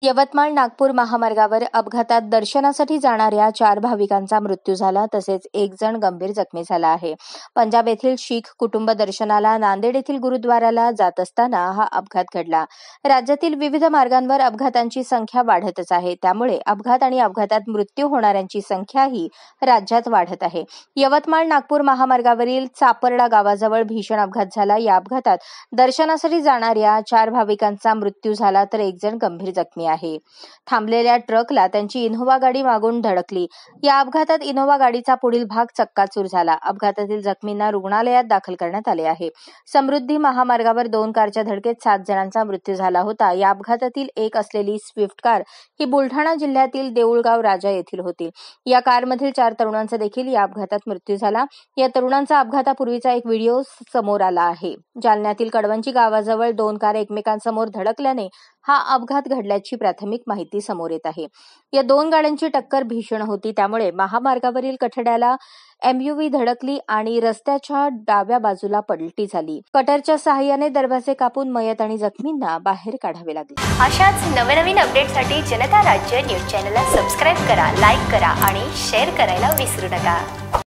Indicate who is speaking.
Speaker 1: यवतमाळ नागपूर महामार्गावर अपघातात दर्शनासाठी जाणाऱ्या 4 भाविकांचा मृत्यू झाला, तसेच एक जण गंभीर जखमी झाला आहे. पंजाब येथील शीख कुटुंब दर्शनाला नांदेड येथील गुरुद्वाराला जात असताना हा अपघात घडला. राज्यातील विविध मार्गांवर अपघातांची संख्या वाढतच आहे. त्यामुळे अपघात आणि अपघातात मृत्यू होणाऱ्यांची संख्याही राज्यात वाढत आहे. यवतमाळ नागपूर महामार्गावरील चापर्डा गावाजवळ भीषण अपघात झाला. या अपघातात दर्शनासाठी जाणाऱ्या 4 भाविकांचा मृत्यू झाला, तर एक जण गंभीर जखमी आहे. थांबलेल्या ट्रकला त्यांची इनोव्हा गाडी मागून धडकली. या अपघातात इनोव्हा गाडीचा पुढील भाग चक्काचूर झाला. अपघातातील जखमींना रुग्णालयात दाखल करण्यात आले आहे. समृद्धी महामार्गावर 2 कारच्या धडकेत 7 जणांचा मृत्यू झाला होता. या अपघातातील एक असलेली स्विफ्ट कार ही बुलढाणा जिल्ह्यातील देऊळगाव राजा येथील होती. या कारमधील 4 तरुणांचा देखील या अपघातात मृत्यू झाला. या तरुणांचा अपघातापूर्वीचा एक व्हिडिओ समोर आला आहे. जालन्यातील कडवंची गावाजवळ 2 कार एकमेकांसमोर धडकल्याने हा अपघात घडल्याची प्राथमिक माहिती समोर येत आहे. या 2 गाड्यांची टक्कर भीषण होती. त्यामुळे महामार्गावरील कठड्याला एमयूव्ही धडकली आणि रस्त्याच्या डाव्या बाजूला पलटी झाली. कटरच्या सहाय्याने दरवाजे कापून मयत आणि जखमींना बाहेर काढावे लागले.
Speaker 2: अशाच नवनवीन अपडेटसाठी जनता राज्य न्यूज चॅनलला सबस्क्राईब करा, लाईक करा आणि शेअर करायला विसरू नका.